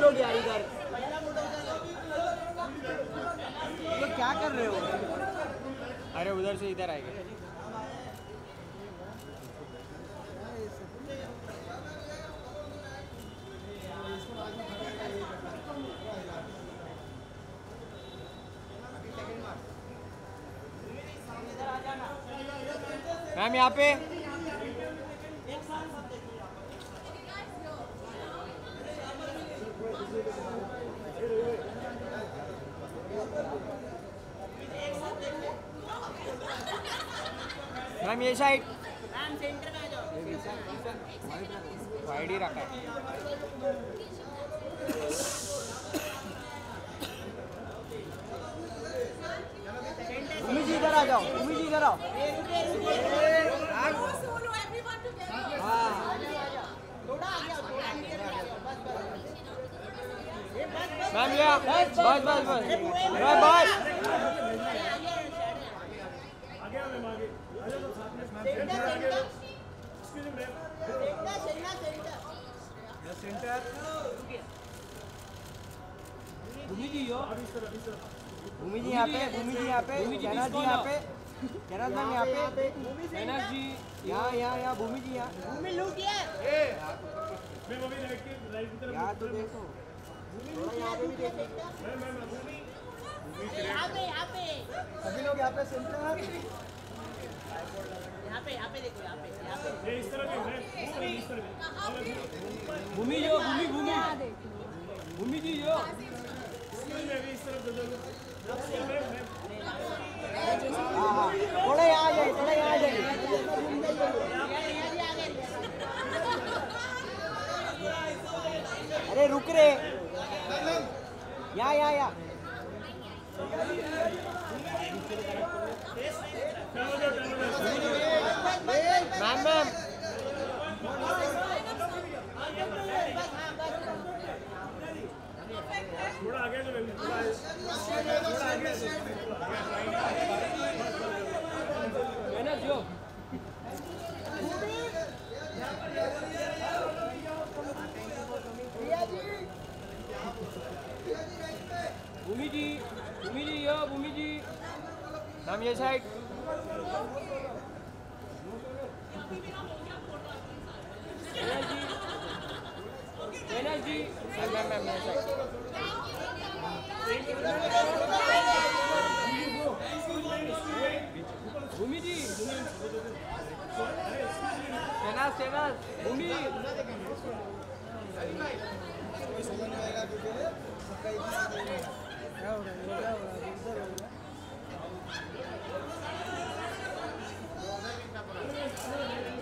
लोग यार इधर तो क्या कर रहे हो? अरे उधर से इधर आएंगे। मैम यहाँ पे मैम ये साइड मैम सेंटर में आ जाओ। वाइड ही रखा है। भूमि जी इधर आ जाओ, भूमि जी इधर आओ। मैम यहाँ बस बस बस बस बस भूमि जी हो, भूमि जी यहाँ पे, भूमि जी यहाँ पे, जैनस जी यहाँ पे, जैनस मैम यहाँ पे, जैनस जी यहाँ भूमि जी यहाँ। भूमि लूट ये। यहाँ तो देखो, यहाँ पे भी देखो। यहाँ पे सभी लोग यहाँ पे सेंटर। यहाँ पे देखो, यहाँ पे इस तरफ भूमि जो भूमि भूमि जी जो हाँ थोड़ा यहाँ आ जाए, थोड़ा यहाँ आ जाए। अरे रुक रे, यहाँ मैम मैम थोड़ा आगे जो थोड़ा आगे जो भूमि जी यो भूमि जी मैम ये साइड जैनस जी मैम मैम ये साइड भूमि जी जैनस भूमि क्या हो रहा है?